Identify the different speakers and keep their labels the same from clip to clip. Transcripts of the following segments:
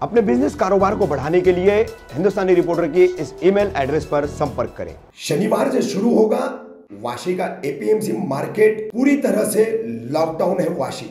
Speaker 1: अपने बिजनेस कारोबार को बढ़ाने के लिए हिंदुस्तानी रिपोर्टर की इस ईमेल एड्रेस पर संपर्क करें।
Speaker 2: शनिवार से शुरू होगा वाशी का एपीएमसी मार्केट। पूरी तरह से लॉकडाउन है वाशी।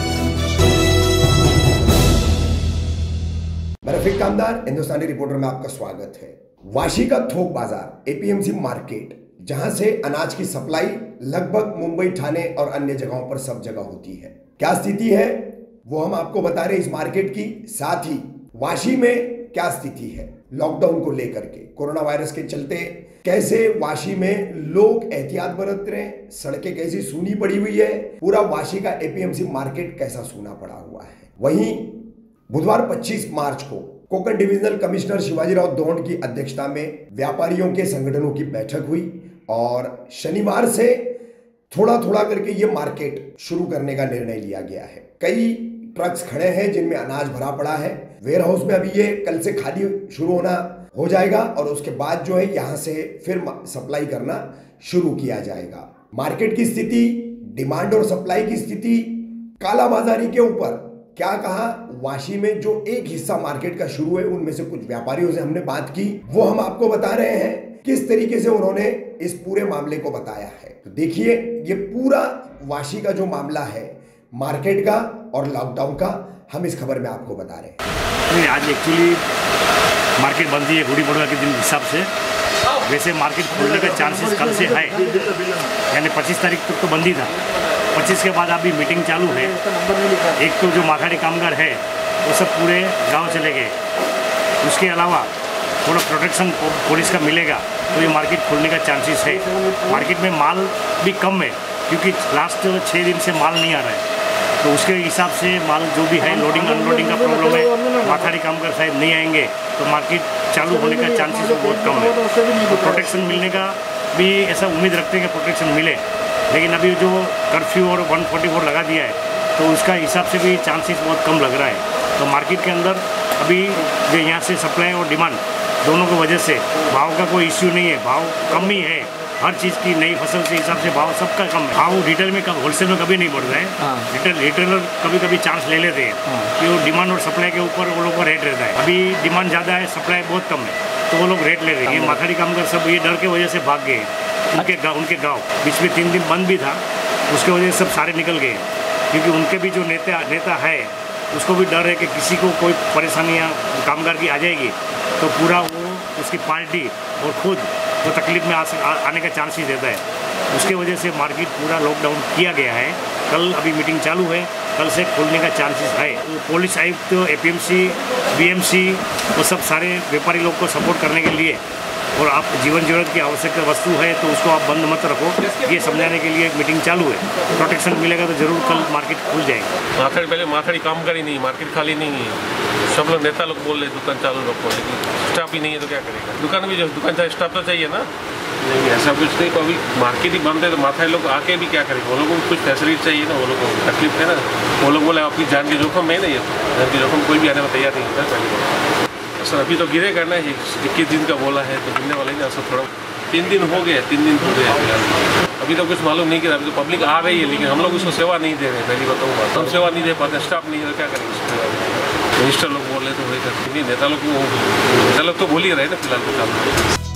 Speaker 2: मैं रफीक कामदार, हिंदुस्तानी रिपोर्टर में आपका स्वागत है। वाशी का थोक बाजार एपीएमसी मार्केट, जहां से अनाज की सप्लाई लगभग मुंबई, ठाणे और अन्य जगहों पर सब जगह होती है। क्या स्थिति है वो हम आपको बता रहे हैं इस मार्केट की। साथ ही वाशी में क्या स्थिति है लॉकडाउन को लेकर के, कोरोना वायरस के चलते कैसे वाशी में लोग एहतियात बरत रहे हैं, सड़कें कैसी सूनी पड़ी हुई है, पूरा वाशी का एपीएमसी मार्केट कैसा सूना पड़ा हुआ है। वहीं बुधवार 25 मार्च को कोंकण डिविजनल कमिश्नर शिवाजीराव दौंड की अध्यक्षता में व्यापारियों के संगठनों की बैठक हुई और शनिवार से थोड़ा थोड़ा करके ये मार्केट शुरू करने का निर्णय लिया गया है। कई ट्रक्स खड़े हैं जिनमें अनाज भरा पड़ा है। वेयर हाउस में अभी ये कल से खाली शुरू होना हो जाएगा और उसके बाद जो है यहाँ से फिर सप्लाई करना शुरू किया जाएगा। मार्केट की स्थिति, डिमांड और सप्लाई की स्थिति, कालाबाजारी के ऊपर क्या कहा वाशी में जो एक हिस्सा मार्केट का शुरू है, उनमें से कुछ व्यापारियों से हमने बात की, वो हम आपको बता रहे हैं किस तरीके से उन्होंने इस पूरे मामले को बताया है। तो देखिए, ये पूरा वाशी का जो मामला है मार्केट का और लॉकडाउन का, हम इस खबर में आपको बता रहे हैं।
Speaker 3: नहीं, आज एक्चुअली मार्केट बंद ही है गुड़ी पड़वा के दिन हिसाब से। वैसे मार्केट खोलने का चांसेस कल से है, यानी 25 तारीख तक तो बंद ही था। 25 के बाद अभी मीटिंग चालू है। एक तो जो माथाड़ी कामगार है वो सब पूरे गांव चले गए। उसके अलावा थोड़ा प्रोटेक्शन पुलिस का मिलेगा तो ये मार्केट खोलने का चांसेस है। मार्केट में माल भी कम है क्योंकि लास्ट 6 दिन से माल नहीं आ रहा है, तो उसके हिसाब से माल जो भी है लोडिंग अनलोडिंग का प्रॉब्लम है। माथाड़ी कामगार साहब नहीं आएंगे तो मार्केट चालू होने का चांसेस बहुत कम है। तो प्रोटेक्शन मिलने का भी ऐसा उम्मीद रखते हैं कि प्रोटेक्शन मिले, लेकिन अभी जो कर्फ्यू और 144 लगा दिया है तो उसका हिसाब से भी चांसेस बहुत कम लग रहा है। तो मार्केट के अंदर अभी जो यहाँ से सप्लाई और डिमांड दोनों की वजह से भाव का कोई इश्यू नहीं है। भाव कम ही है, हर चीज़ की नई फसल के हिसाब से भाव सबका कम है। भाव रिटेल में होलसेल में कभी नहीं बढ़ रहा है। रिटेलर कभी कभी चांस ले लेते हैं कि वो डिमांड और सप्लाई के ऊपर वो लोग का रेट रहता है। अभी डिमांड ज़्यादा है, सप्लाई बहुत कम है, तो वो लोग रेट ले रहे हैं। ये माथाड़ी कामगार सब ये डर के वजह से भाग गए। उनके गाँव बीच में 3 दिन बंद भी था, उसके वजह से सब सारे निकल गए क्योंकि उनके भी जो नेता है उसको भी डर है कि किसी को कोई परेशानियाँ कामगार की आ जाएगी तो पूरा वो उसकी पार्टी और खुद तो तकलीफ में आने का चांसेस देता है। उसके वजह से मार्केट पूरा लॉकडाउन किया गया है। कल अभी मीटिंग चालू है, कल से खोलने का चांसेस है। पुलिस आयुक्त, एपीएमसी, बीएमसी वो सब सारे व्यापारी लोग को सपोर्ट करने के लिए, और आप जीवन जरूरत की आवश्यक वस्तु है तो उसको आप बंद मत रखो, ये समझाने के लिए मीटिंग चालू है। प्रोटेक्शन मिलेगा तो जरूर कल मार्केट खुल जाएगी।
Speaker 4: पहले माथाड़ी काम करी नहीं, मार्केट खाली नहीं है। सब लोग नेता लोग बोल रहे दुकान चालू रखो, लेकिन स्टाफ ही नहीं है तो क्या करेगा। दुकान भी जो दुकान चाहिए, स्टाफ तो चाहिए ना। नहीं, ऐसा कुछ नहीं। तो अभी मार्केट ही बंद है तो माथाड़ी लोग आके भी क्या करेंगे। वो लोगों को कुछ फैसिलिटी चाहिए ना, वो लोगों को तकलीफ है ना। वो लोग बोले आपकी जान की जोखिम है नहीं है, जान की जोखिम कोई भी आने में तैयार नहीं होता पहले। सर अभी तो गिरे करना है, 21 दिन का बोला है तो गिरने वाला ही ना। सर थोड़ा 3 दिन हो गए, 3 दिन हो गए। अभी तो कुछ मालूम नहीं किया। अभी तो पब्लिक आ रही है लेकिन हम लोग उसको सेवा नहीं दे रहे। पहली बताऊँ बात, हम सेवा नहीं दे पाते, स्टाफ नहीं है, क्या करेंगे। मिनिस्टर लोग बोल रहे तो वही करते, नेता लोग तो बोल ही रहे ना फिलहाल तो।